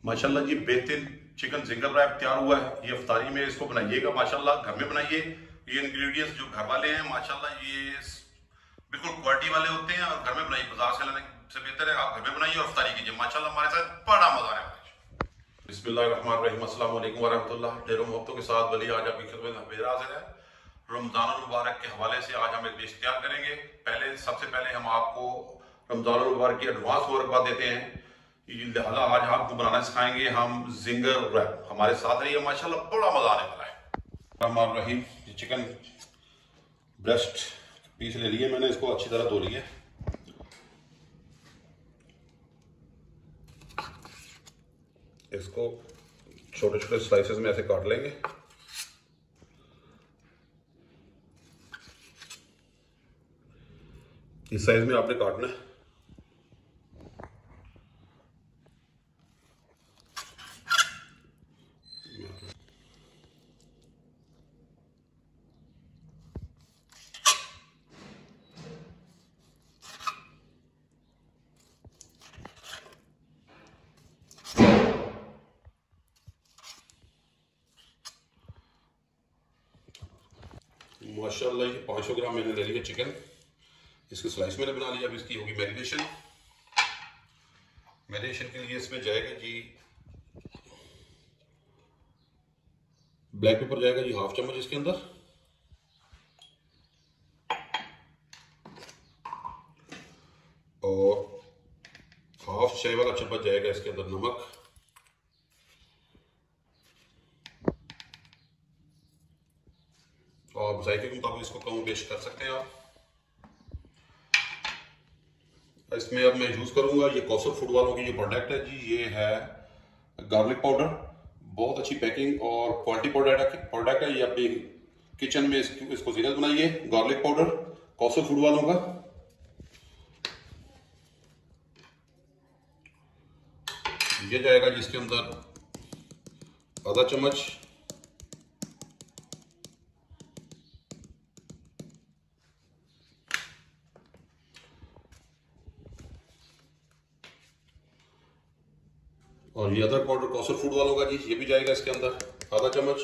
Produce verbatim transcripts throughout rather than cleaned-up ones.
माशाल्लाह जी बेहतरीन chicken ginger rap तैयार हुआ है। ये इफ्तारी में इसको बनाइएगा माशाल्लाह, घर में बनाइए। ये इंग्रेडिएंट्स जो घर वाले हैं माशाल्लाह ये बिल्कुल क्वालिटी वाले होते हैं और घर में बनाइए। बाजार से लाने से बेहतर है आप घर में बनाइए और इफ्तारी कीजिए। माशाल्लाह हमारे साथ बड़ा मजा है। बिस्मिल्लाहिर्रहमानिर्रहीम, अस्सलाम वालेकुम वरहमतुल्लाह। ढेरों मोहब्बतों के साथ वली आज आपकी खिदमत में हाजिर हाजिर है। रमजान मुबारक के हवाले से आज हम एक डिश तैयार करेंगे। पहले सबसे पहले हम आपको रमजान मुबारक की एडवांस मुबारकबाद देते हैं। लिहाजा आज आपको बनाना सिखाएंगे हम जिंगर रैप। हमारे साथ रहिए, माशाल्लाह बड़ा मजा आने वाला है। Rahman Rahim, chicken breast piece ले लिए मैंने, इसको अच्छी तरह धो लिए। इसको छोटे छोटे स्लाइसेस में ऐसे काट लेंगे। इस साइज में आपने काटना है। माशाल्लाह ये पाँच सौ ग्राम मैंने ले लिया चिकन। इसकी स्लाइस मैंने बना लिया। अब इसकी होगी मैरिनेशन। मैरिनेशन के लिए इसमें जाएगा जी ब्लैक पेपर जाएगा जी हाफ चम्मच इसके अंदर, और हाफ चाय वाला चम्मच जाएगा इसके अंदर नमक, और जायके के मुताबिक इसको कम बेश कर सकते हैं आप। इसमें अब मैं यूज करूंगा ये कौसर फूड वालों की जो प्रोडक्ट है जी, ये है गार्लिक पाउडर। बहुत अच्छी पैकिंग और क्वालिटी प्रोडक्ट प्रोडक्ट है। ये अपनी किचन में इसको, इसको जीनत बनाइए। गार्लिक पाउडर कौसर फूड वालों का। ये जाएगा जिसके अंदर आधा चम्मच, और ये अदरक पाउडर कौसर फूड वालों का जी, ये भी जाएगा इसके अंदर आधा चम्मच।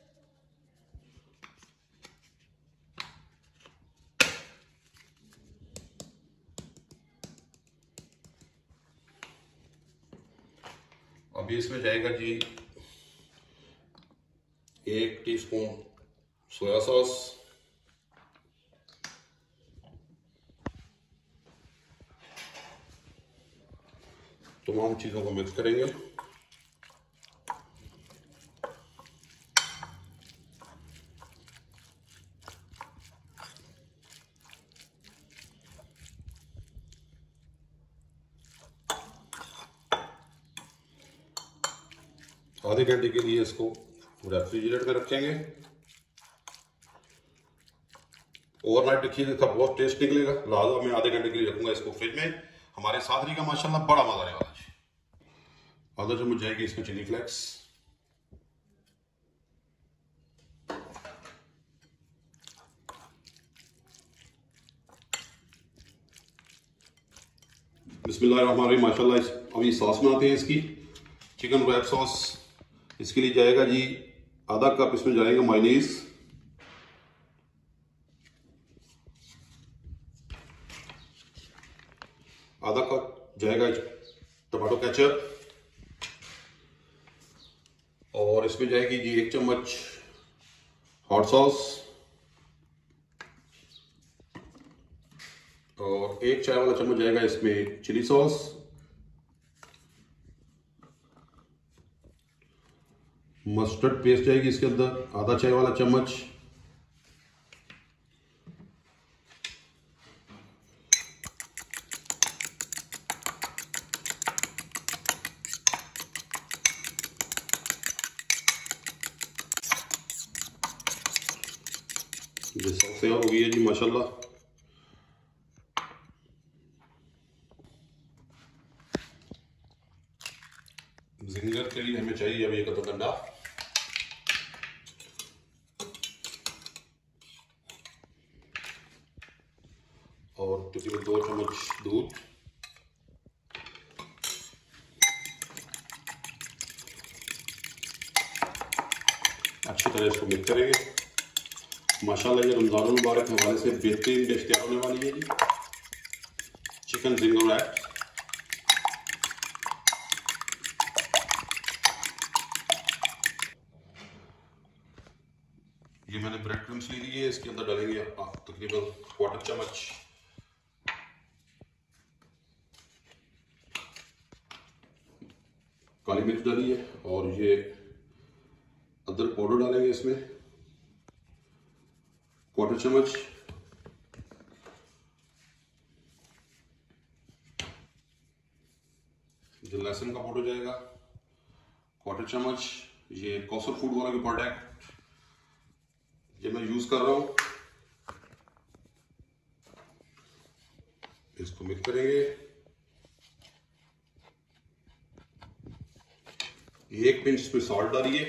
अभी इसमें जाएगा जी एक टीस्पून सोया सॉस, तमाम चीजों को मिक्स करेंगे। आधे घंटे के लिए इसको रेफ्रिजरेटर में रखेंगे। ओवरनाइट रखिएगा, इसका बहुत टेस्ट निकलेगा। लिहाजा मैं आधे घंटे के लिए रखूंगा इसको फ्रिज में। हमारे साथ रही का माशाल्लाह बड़ा मजा आने वाला है। आधा चम्मच जाएगी इसमें चिली फ्लेक्स, बिस्मिल्लाहिर्रहमानिर्रहीम। माशाल्लाह अभी सॉस बनाते हैं इसकी चिकन रैप सॉस। इसके लिए जाएगा जी आधा कप इसमें जाएगा मायोनीज, आधा कप जाएगा टमाटो केचप, और इसमें जाएगी जी एक चम्मच हॉट सॉस, और एक चाय वाला चम्मच जाएगा इसमें चिली सॉस, मस्टर्ड पेस्ट जाएगी इसके अंदर आधा चाय वाला चम्मच, ये सॉस तैयार हो गई है जी माशाल्लाह। जिंगर के लिए हमें चाहिए अभी एक अदद अंडा, और तकरीबन दो चम्मच दूध, तरह इसको मिक्स करेंगे। माशाल्लाह ये रमज़ान मुबारक के हवाले से बेहतरीन डिश तैयार होने वाली है जी, चिकन जिंगर रैप। ये मैंने ब्रेड क्रम्स ली ली है, इसके अंदर डालेंगे आप तकरीबन क्वार्टर चम्मच काली मिर्च डाली है, और ये अदरक पाउडर डालेंगे इसमें क्वार्टर चम्मच, जो लहसुन का पाउडर जाएगा क्वार्टर चम्मच, ये कौसर फूड वाला भी प्रोडक्ट ये मैं यूज कर रहा हूं। इसको मिक्स करेंगे। एक पिंच इसमें सॉल्ट डालिए,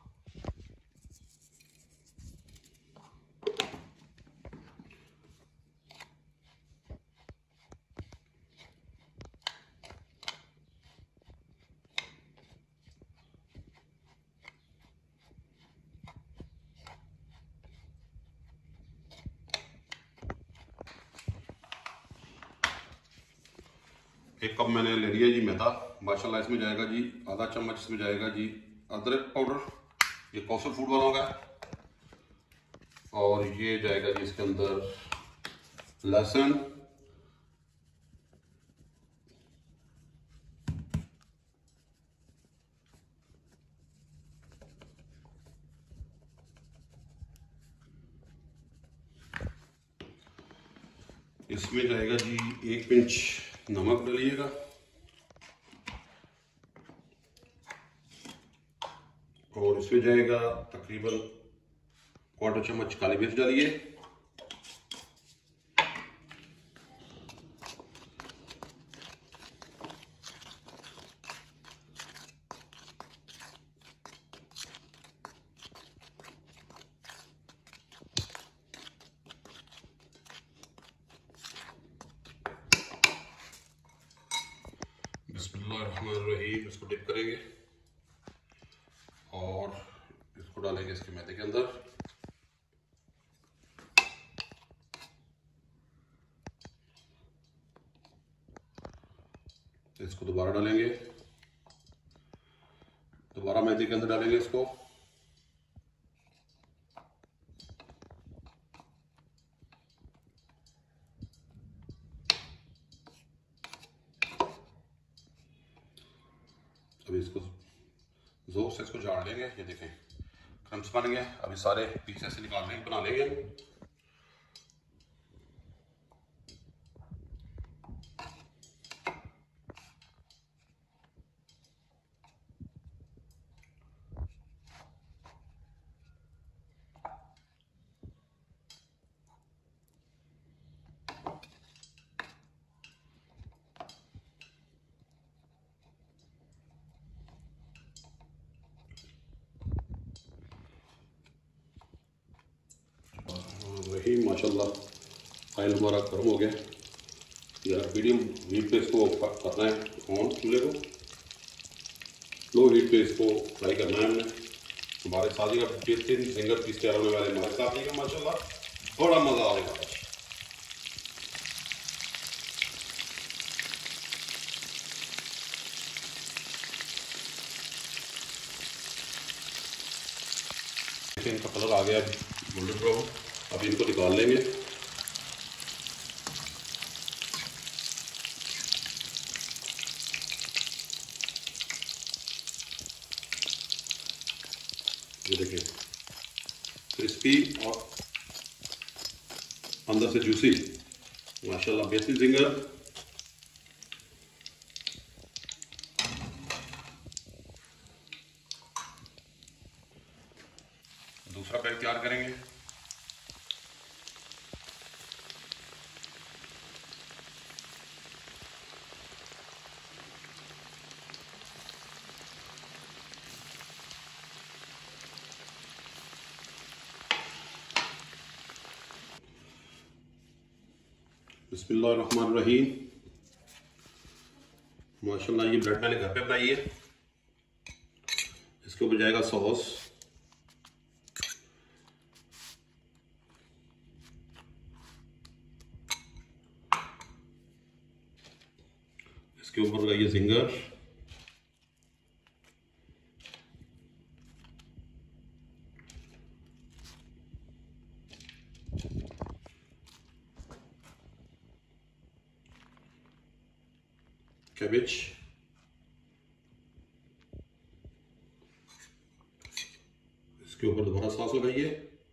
एक कप मैंने ले लिया जी मैदा। माशाल्लाह इसमें जाएगा जी आधा चम्मच, इसमें जाएगा जी अदरक पाउडर, ये कौसर फूड वाला होगा, और ये जाएगा जी इसके अंदर लहसुन, इसमें जाएगा जी एक पिंच नमक डालिएगा, और इसमें जाएगा तकरीबन क्वार्टर चम्मच काली मिर्च डालिए, बिस्मिल्लाहिर्रहमानिर्रहीम। इसको डिप करेंगे और इसको डालेंगे इसके मैदे के अंदर। इसको दोबारा डालेंगे, दोबारा मैदे के अंदर डालेंगे इसको, अभी इसको जोर से इसको झाड़ लेंगे। ये देखें क्रम्स बन गए। अभी सारे पीछे से निकालने बना लेंगे। वही माशाल्लाह ऑयल हमारा गर्म हो गया। यार मीडियम हीट पे इसको करना है, ऑन चूल्हे को लो हीट पे इसको फ्राई करना है हमने। हमारे शादी का बेहतरीन जिंगर पीस तैयार होने वाले हमारे साथ का माशाल्लाह बड़ा मज़ा आएगा। इनका कलर आ गया गोल्डन ब्राउन। अभी इनको निकाल लेंगे। ये देखिए क्रिस्पी और अंदर से जूसी, माशाल्लाह बेहतरीन जिंगर। दूसरा बैग तैयार करेंगे। बिस्मिल्लाहिर्रहमानिर्रहीम। माशाल्लाह ये ब्रेड मैंने घर पे बनाई है। इसके ऊपर जाएगा सॉस, इसके ऊपर लगाइए जिंगर। कैबेज, इसके ऊपर दोबारा सॉस लगाइए।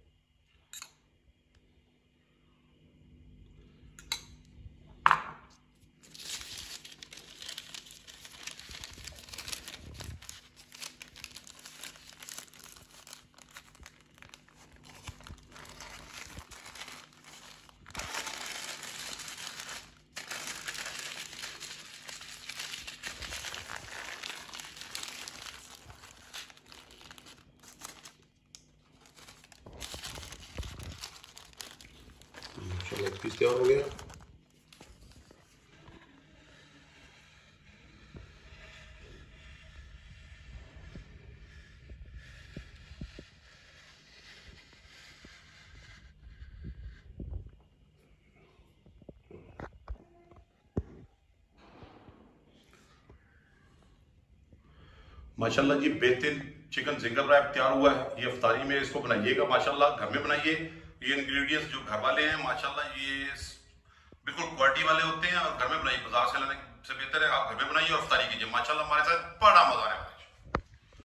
लेग पीस तैयार हो गया। माशाल्लाह जी बेहतरीन चिकन जिंगर रैप तैयार हुआ है। ये इफ्तारी में इसको बनाइएगा माशाल्लाह, घर में बनाइए। ये इंग्रेडिएंट्स जो घर वाले हैं माशाल्लाह ये बिल्कुल क्वालिटी वाले होते हैं और घर में बनाइए। बाजार से लेने से बेहतर है आप घर में बनाइए और इफ्तारी कीजिए। माशाल्लाह हमारे साथ बड़ा मजा आ रहा है।